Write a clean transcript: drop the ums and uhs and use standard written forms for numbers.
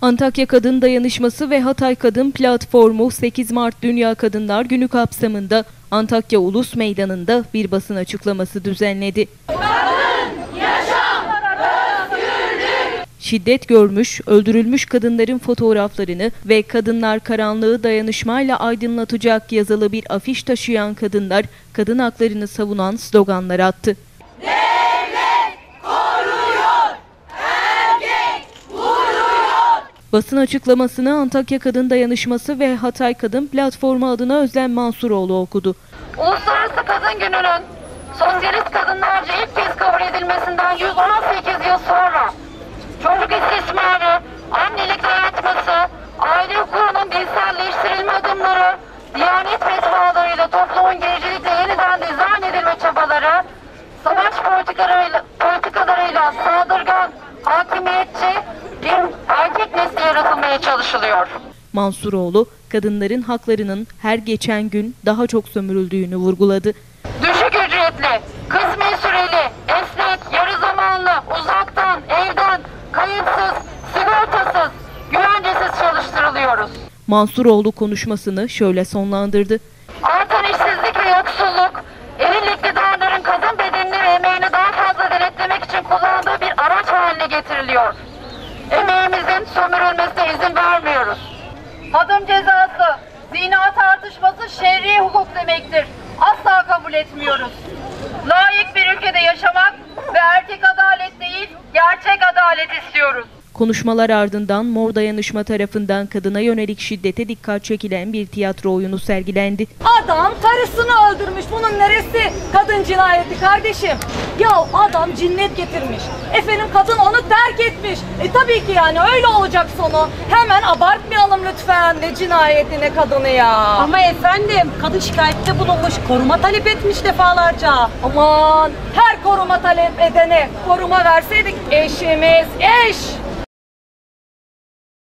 Antakya Kadın Dayanışması ve Hatay Kadın Platformu 8 Mart Dünya Kadınlar Günü kapsamında Antakya Ulus Meydanı'nda bir basın açıklaması düzenledi. Kadın, yaşam, özgürlük. Şiddet görmüş, öldürülmüş kadınların fotoğraflarını ve kadınlar karanlığı dayanışmayla aydınlatacak yazılı bir afiş taşıyan kadınlar, kadın haklarını savunan sloganlar attı. Basın açıklamasını Antakya Kadın Dayanışması ve Hatay Kadın Platformu adına Özlem Mansuroğlu okudu. Uluslararası Kadın Günü'nün sosyalist kadınlarca ilk kez kabul edilmesinden 118 yıl sonra çocuk istismarı, annelik dayatması, aile hukukunun dinselleştirilme adımları, Diyanet fetvalarıyla toplumun gericilikle yeniden dizayn edilme çabaları, savaş politikalarıyla saldırgan, hakimiyetçi bir erkek nesli yaratılmaya çalışılıyor. Mansuroğlu, kadınların haklarının her geçen gün daha çok sömürüldüğünü vurguladı. Düşük ücretli, kısmi süreli, esnek, yarı zamanlı, uzaktan, evden, kayıtsız, sigortasız, güvencesiz çalıştırılıyoruz. Mansuroğlu konuşmasını şöyle sonlandırdı. Artan işsizlik ve yoksulluk, eril iktidarların kadın bedenini ve emeğini daha fazla denetlemek için kullandığı bir araç haline getiriliyor. Emeğimizin sömürülmesine izin vermiyoruz. Hadım cezası, zina tartışması şer'i hukuk demektir. Asla kabul etmiyoruz. Layık bir ülkede yaşamak ve erkek adalet değil, gerçek adalet istiyoruz. Konuşmalar ardından Mor Dayanışma tarafından kadına yönelik şiddete dikkat çekilen bir tiyatro oyunu sergilendi. Adam karısını öldürmüş. Bunun neresi kadın cinayeti kardeşim? Ya adam cinnet getirmiş. Efendim kadın onu terk etmiş. Tabii ki yani öyle olacak sonu. Hemen abartmayalım lütfen ne cinayetine kadını ya. Ama efendim kadın şikayette bulunmuş, koruma talep etmiş defalarca. Aman her koruma talep edene koruma verseydik eşimiz eş.